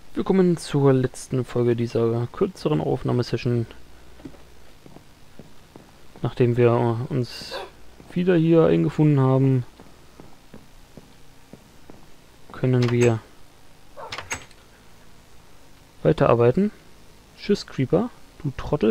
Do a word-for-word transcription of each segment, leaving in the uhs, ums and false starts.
Willkommen zur letzten Folge dieser kürzeren Aufnahmesession. Nachdem wir uns wieder hier eingefunden haben, können wir weiterarbeiten. Tschüss, Creeper, du Trottel.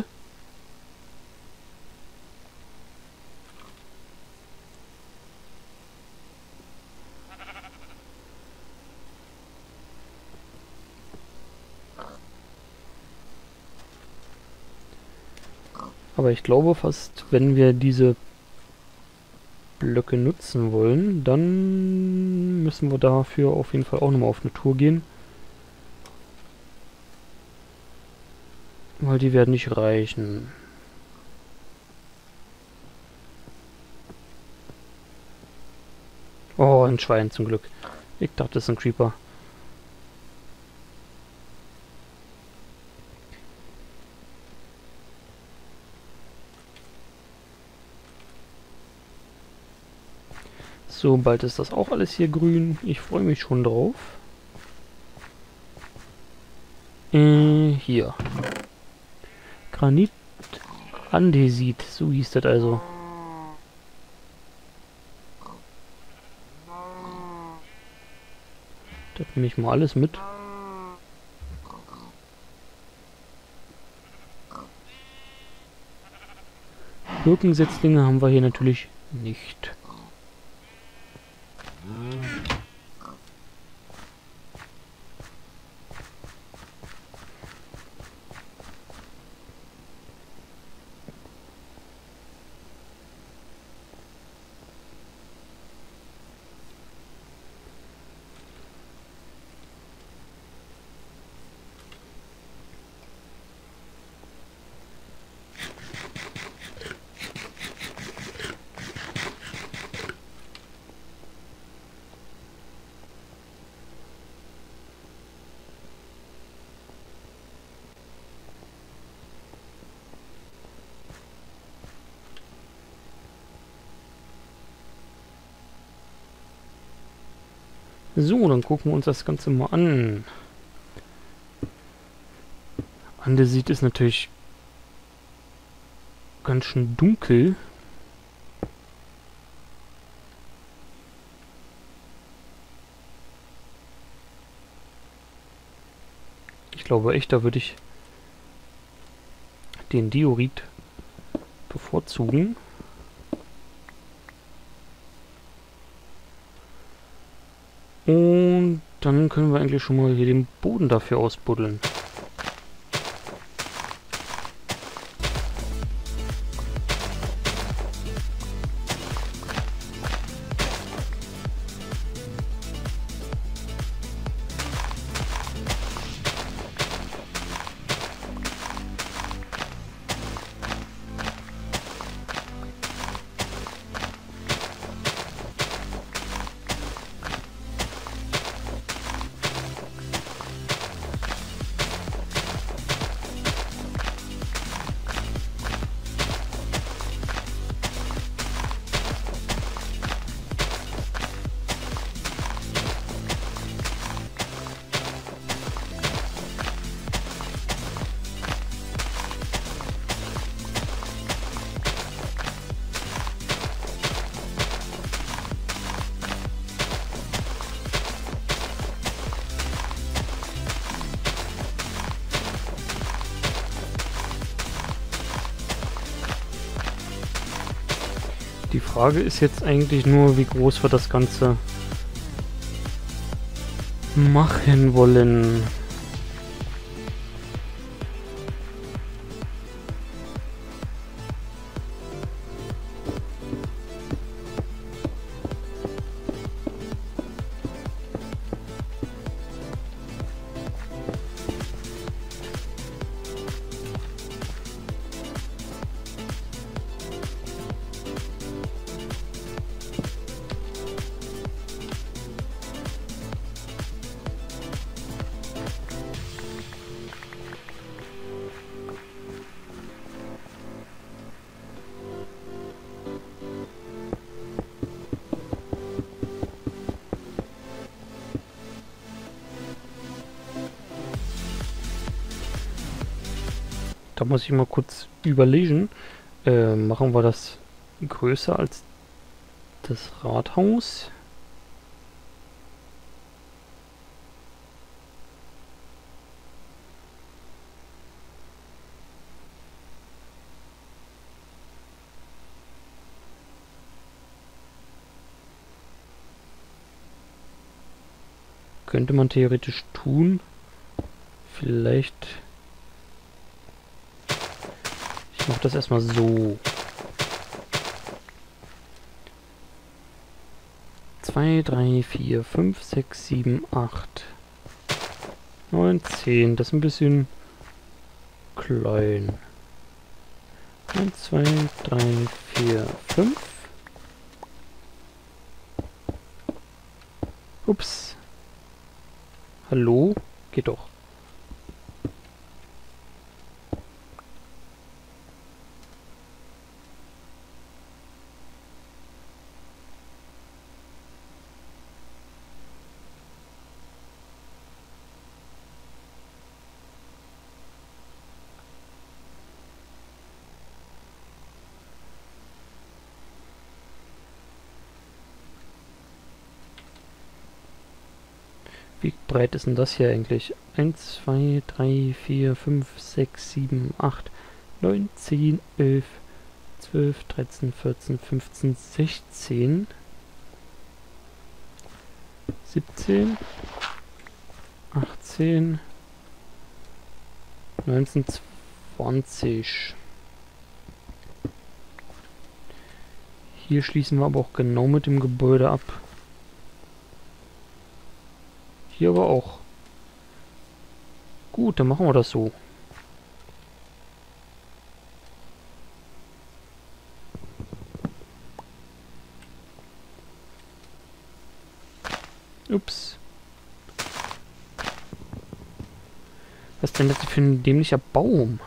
Aber ich glaube fast, wenn wir diese Blöcke nutzen wollen, dann müssen wir dafür auf jeden Fall auch nochmal auf eine Tour gehen. Weil die werden nicht reichen. Oh, ein Schwein zum Glück. Ich dachte, das ist ein Creeper. So, bald ist das auch alles hier grün. Ich freue mich schon drauf. Äh, hier. Granit Andesit, so hieß das also. Das nehme ich mal alles mit. Birkensetzlinge haben wir hier natürlich nicht. So, dann gucken wir uns das Ganze mal an. Andesit ist natürlich ganz schön dunkel. Ich glaube echt, da würde ich den Diorit bevorzugen. Und dann können wir eigentlich schon mal hier den Boden dafür ausbuddeln. Die Frage ist jetzt eigentlich nur, wie groß wir das Ganze machen wollen. Da muss ich mal kurz überlegen. Äh, machen wir das größer als das Rathaus? Könnte man theoretisch tun. Vielleicht... Ich mache das erstmal so. zwei, drei, vier, fünf, sechs, sieben, acht, neun, zehn. Das ist ein bisschen klein. eins, zwei, drei, vier, fünf. Ups. Hallo? Geht doch. Wie breit ist denn das hier eigentlich? eins, zwei, drei, vier, fünf, sechs, sieben, acht, neun, zehn, elf, zwölf, dreizehn, vierzehn, fünfzehn, sechzehn, siebzehn, achtzehn, neunzehn, zwanzig. Hier schließen wir aber auch genau mit dem Gebäude ab. Hier aber auch. Gut, dann machen wir das so. Ups. Was denn das für ein dämlicher Baum?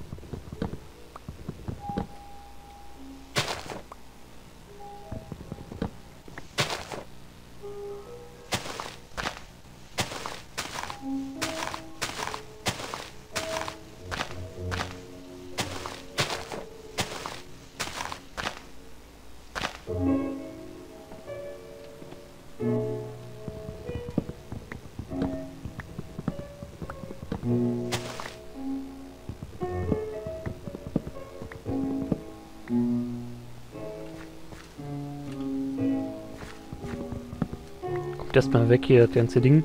Kommt erstmal weg hier, das ganze Ding.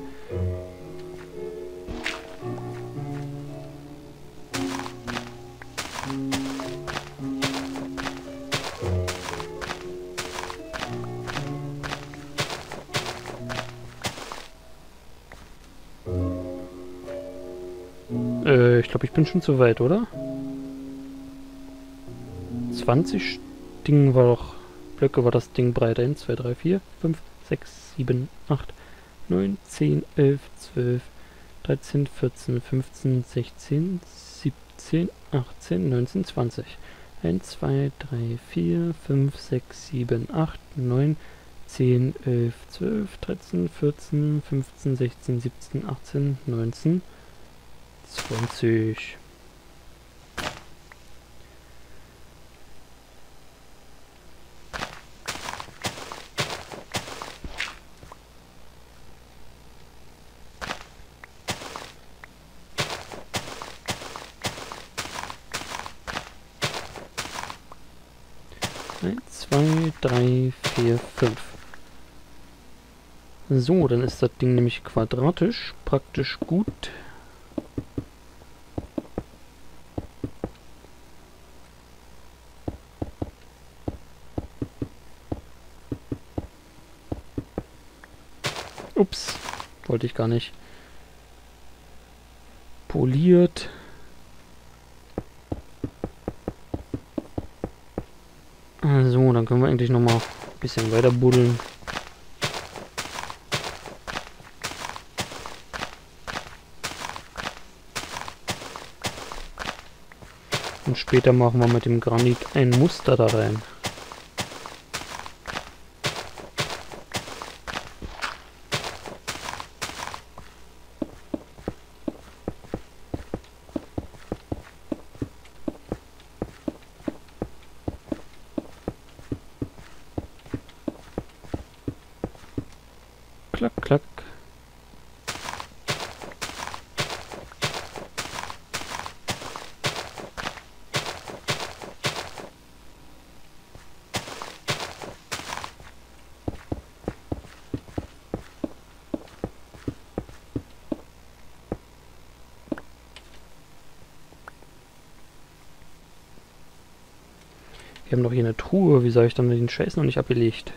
Äh, ich glaube, ich bin schon zu weit, oder? zwanzig Ding war doch... Blöcke war das Ding breit. eins, zwei, drei, vier, fünf, sechs, sieben, acht, neun, zehn, elf, zwölf, dreizehn, vierzehn, fünfzehn, sechzehn, siebzehn, achtzehn, neunzehn, zwanzig. eins, zwei, drei, vier, fünf, sechs, sieben, acht, neun, zehn, elf, zwölf, dreizehn, vierzehn, fünfzehn, sechzehn, siebzehn, achtzehn, neunzehn, zwanzig. eins, zwei, drei, vier, fünf. So, dann ist das Ding nämlich quadratisch, praktisch gut. Ups, wollte ich gar nicht. Poliert. So, dann können wir eigentlich noch mal ein bisschen weiter buddeln. Und später machen wir mit dem Granit ein Muster da rein. Wir haben doch hier eine Truhe. Wie soll ich dann den Scheiß noch nicht abgelegt?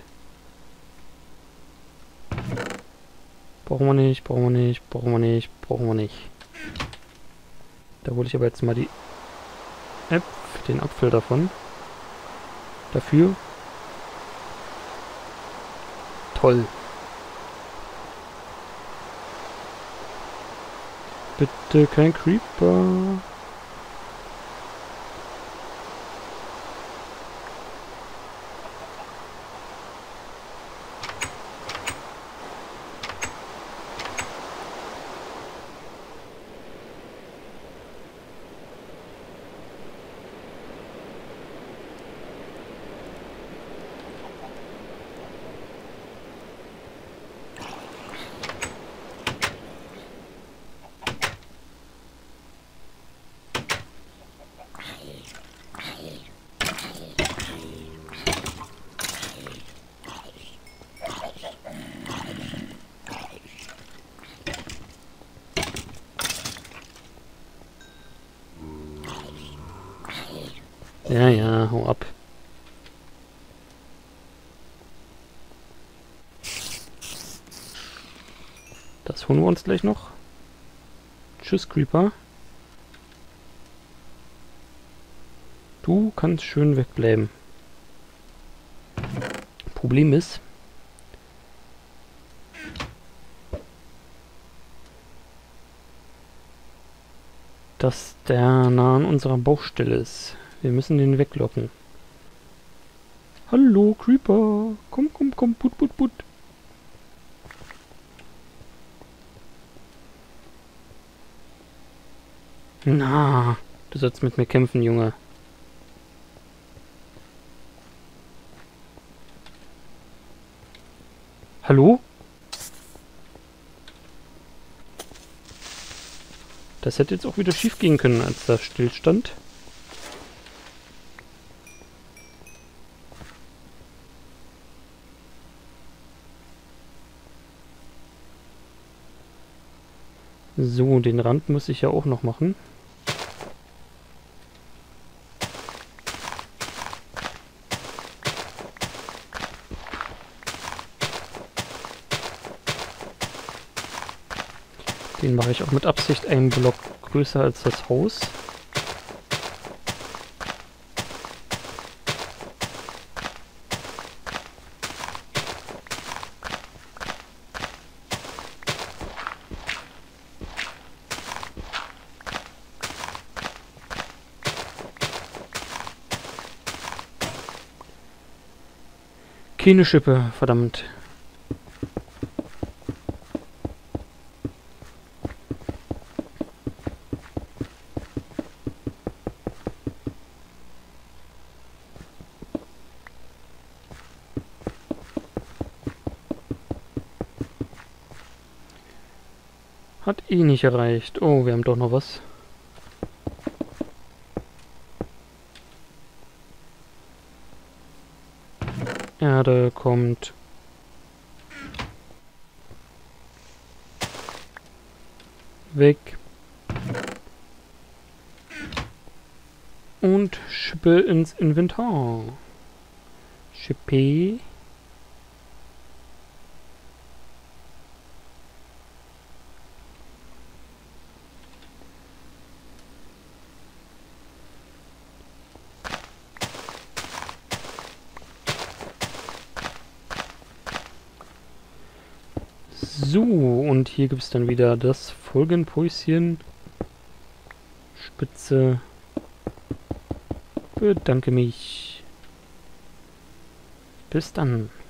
Brauchen wir nicht, brauchen wir nicht, brauchen wir nicht, brauchen wir nicht. Da hole ich aber jetzt mal die App, den Apfel davon. Dafür. Toll. Bitte kein Creeper. Ja, ja, hau ab. Das holen wir uns gleich noch. Tschüss, Creeper. Du kannst schön wegbleiben. Problem ist, dass der nah an unserer Baustelle ist. Wir müssen den weglocken. Hallo, Creeper. Komm, komm, komm. Put, put, put. Na, du sollst mit mir kämpfen, Junge. Hallo? Das hätte jetzt auch wieder schief gehen können, als da stillstand. So, den Rand muss ich ja auch noch machen. Den mache ich auch mit Absicht einen Block größer als das Haus. Keine Schippe, verdammt. Hat eh nicht erreicht. Oh, wir haben doch noch was. Erde kommt. Weg. Und Schippe ins Inventar. Schippe. So, und hier gibt es dann wieder das Folgenpäuschen. Spitze. Bedanke mich. Bis dann.